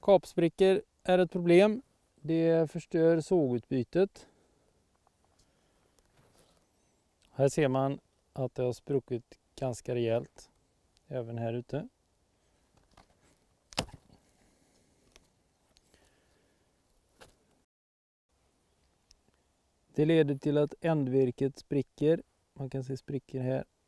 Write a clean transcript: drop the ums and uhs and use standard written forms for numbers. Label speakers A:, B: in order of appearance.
A: Kapsprickor är ett problem. Det förstör sågutbytet. Här ser man att det har spruckit ganska rejält även här ute. Det leder till att ändvirket spricker. Man kan se sprickor här